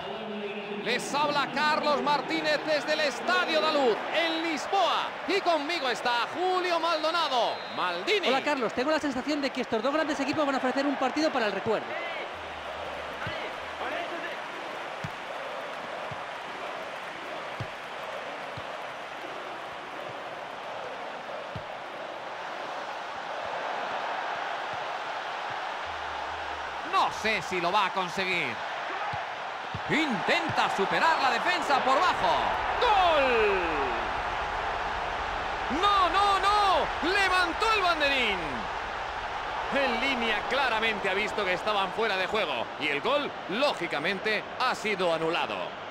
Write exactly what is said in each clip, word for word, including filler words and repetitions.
Les habla Carlos Martínez desde el Estadio da Luz, en Lisboa. Y conmigo está Julio Maldonado, Maldini. Hola Carlos, tengo la sensación de que estos dos grandes equipos van a ofrecer un partido para el recuerdo. No sé si lo va a conseguir. Intenta superar la defensa por bajo. ¡Gol! ¡No, no, no! ¡Levantó el banderín! En línea claramente ha visto que estaban fuera de juego. Y el gol, lógicamente, ha sido anulado.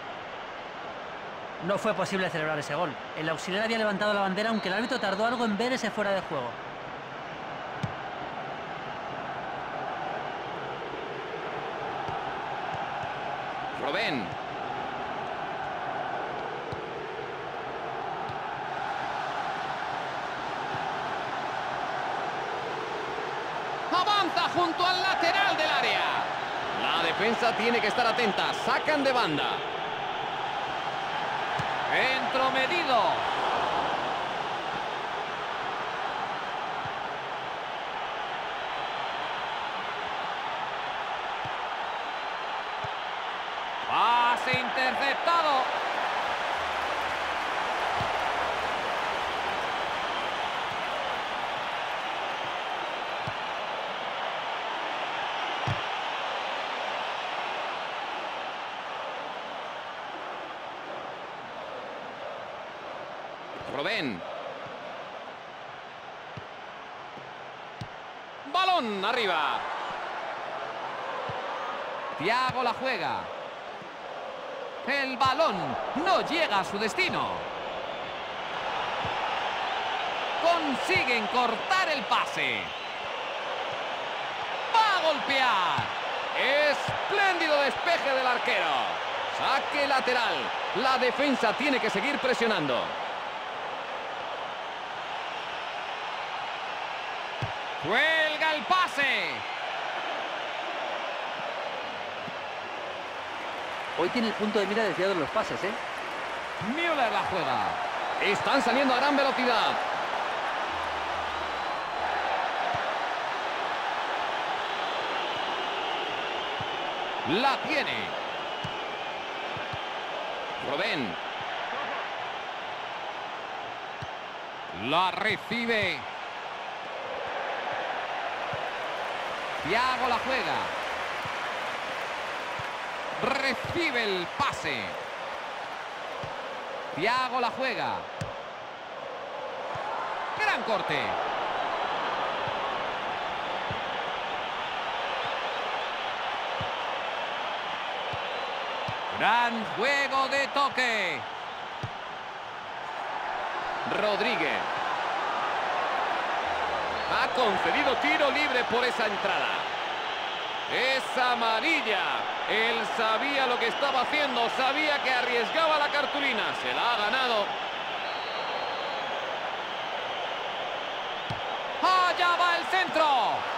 No fue posible celebrar ese gol. El auxiliar había levantado la bandera, aunque el árbitro tardó algo en ver ese fuera de juego. Robben. Avanza junto al lateral del área. La defensa tiene que estar atenta. Sacan de banda. Entromedido. Pase interceptado. Robben. Balón arriba. Thiago la juega. El balón no llega a su destino. Consiguen cortar el pase. Va a golpear. Espléndido despeje del arquero. Saque lateral. La defensa tiene que seguir presionando. Cuelga el pase. Hoy tiene el punto de mira desviado en los pases, ¿eh? Müller la juega. Están saliendo a gran velocidad. La tiene. Robben. La recibe. Thiago la juega. Recibe el pase. Thiago la juega. Gran corte. Gran juego de toque. Rodríguez. Ha concedido tiro libre por esa entrada. Es amarilla. Él sabía lo que estaba haciendo. Sabía que arriesgaba la cartulina. Se la ha ganado. ¡Allá va el centro!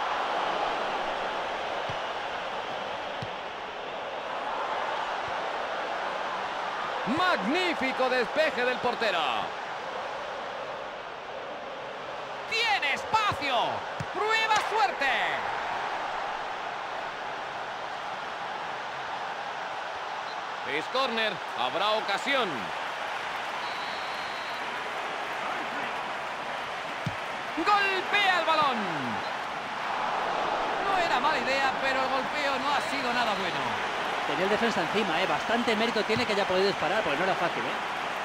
Magnífico despeje del portero. ¡Tiene espacio! ¡Prueba suerte! Es córner, habrá ocasión. Golpea el balón. No era mala idea, pero el golpeo no ha sido nada bueno. Tenía el defensa encima, ¿eh? Bastante mérito tiene que haya podido disparar, porque no era fácil, ¿eh?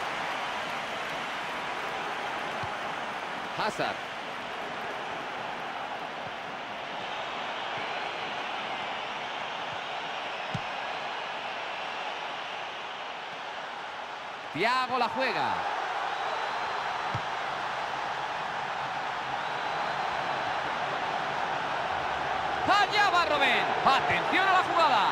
Hazard. Thiago la juega. Allá va Robben. Atención a la jugada.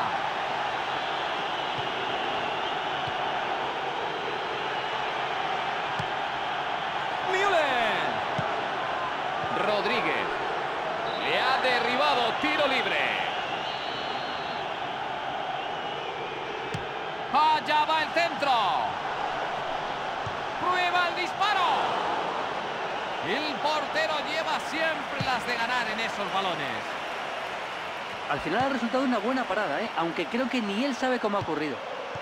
Müller. Rodríguez. Le ha derribado, tiro libre. centro. Prueba el disparo. El portero lleva siempre las de ganar en esos balones. Al final ha resultado una buena parada, ¿eh? Aunque creo que ni él sabe cómo ha ocurrido.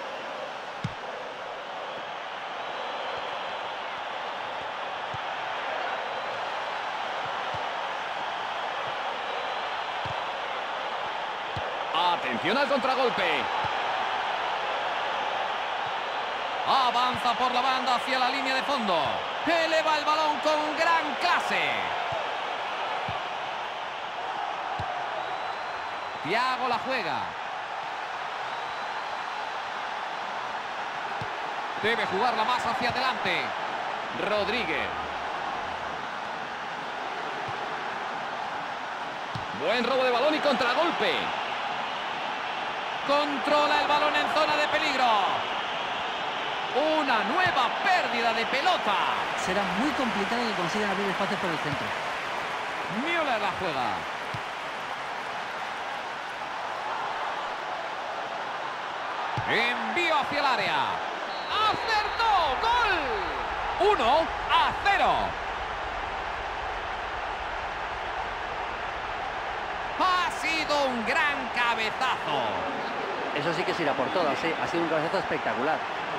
Atención al contragolpe. Avanza por la banda hacia la línea de fondo. Eleva el balón con gran clase. Thiago la juega. Debe jugarla más hacia adelante. Rodríguez. Buen robo de balón y contragolpe. Controla el balón en zona de peligro. Una nueva pérdida de pelota. Será muy complicado que consigan abrir espacio por el centro. Müller la juega. Envío hacia el área. ¡Acertó! ¡Gol! uno a cero. Ha sido un gran cabezazo. Eso sí que se irá por todas, ¿eh? Ha sido un cabezazo espectacular.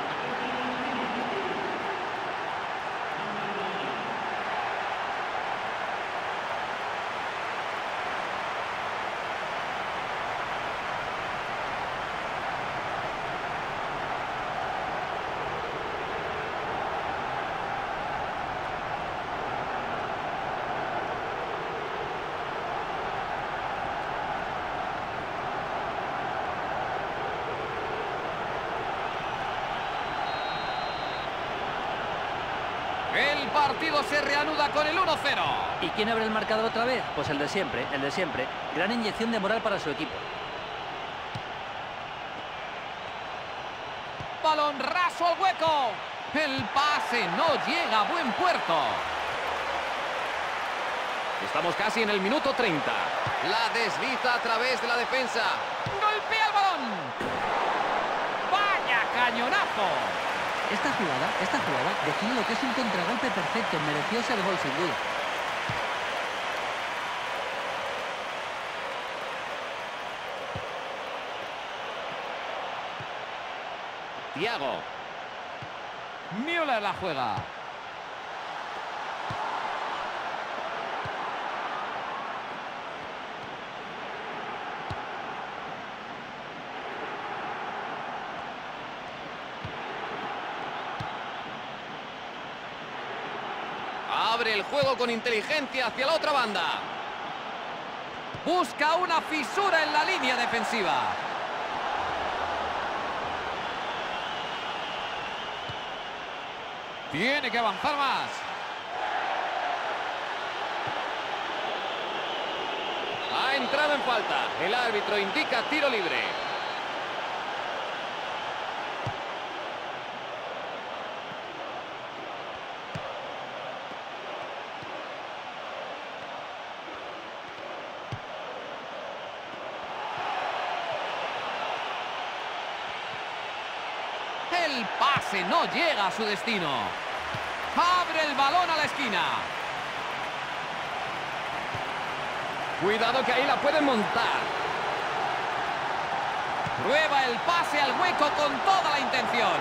El partido se reanuda con el uno cero. ¿Y quién abre el marcador otra vez? Pues el de siempre, el de siempre. Gran inyección de moral para su equipo. Balón raso al hueco. El pase no llega a buen puerto. Estamos casi en el minuto treinta. La desliza a través de la defensa. Golpea el balón. ¡Vaya cañonazo! Esta jugada, esta jugada define lo que es un contragolpe perfecto. Mereció ser gol, sin duda. Thiago. Müller la juega. Abre el juego con inteligencia hacia la otra banda. Busca una fisura en la línea defensiva. Tiene que avanzar más. Ha entrado en falta. El árbitro indica tiro libre. El pase no llega a su destino. Abre el balón a la esquina. Cuidado que ahí la pueden montar. Prueba el pase al hueco con toda la intención.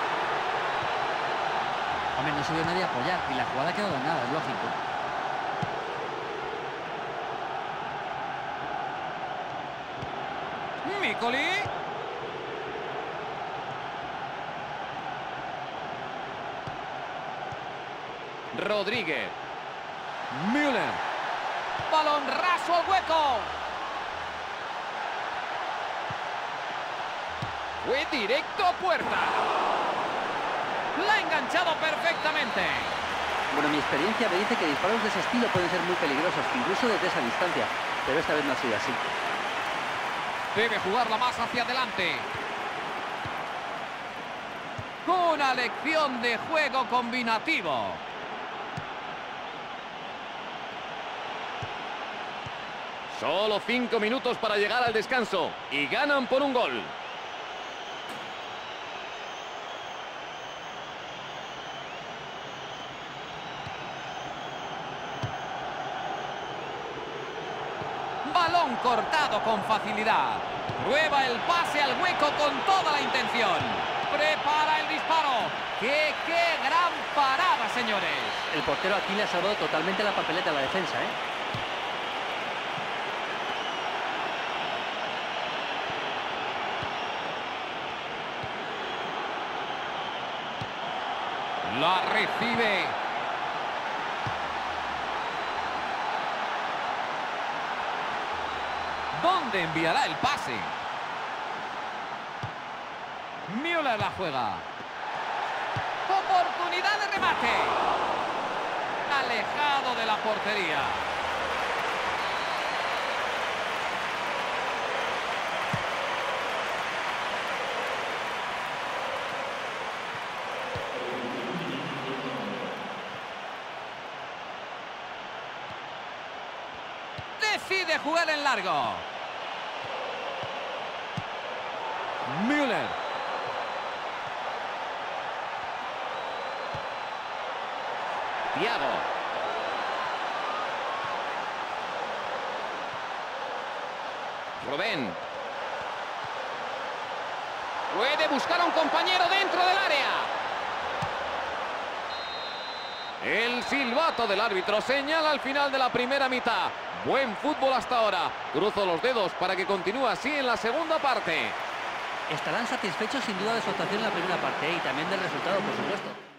Hombre, no subió nadie a apoyar y la jugada quedó ganada, es lógico. Micoli. Rodríguez. Müller. Balón raso al hueco. Fue directo a puerta. La ha enganchado perfectamente. Bueno, mi experiencia me dice que disparos de ese estilo pueden ser muy peligrosos, incluso desde esa distancia. Pero esta vez no ha sido así. Debe jugarla más hacia adelante. Una lección de juego combinativo. Solo cinco minutos para llegar al descanso y ganan por un gol. Balón cortado con facilidad. Prueba el pase al hueco con toda la intención. Prepara el disparo. ¡Qué, qué gran parada, señores! El portero aquí le ha salvado totalmente la papeleta a la defensa, ¿eh? La recibe. ¿Dónde enviará el pase? Müller la juega. Oportunidad de remate. Alejado de la portería. Decide jugar en largo. Müller. Thiago. Rubén. Puede buscar a un compañero dentro del área. El silbato del árbitro señala al final de la primera mitad. Buen fútbol hasta ahora. Cruzo los dedos para que continúe así en la segunda parte. Estarán satisfechos sin duda de su actuación en la primera parte, ¿eh? Y también del resultado, por supuesto.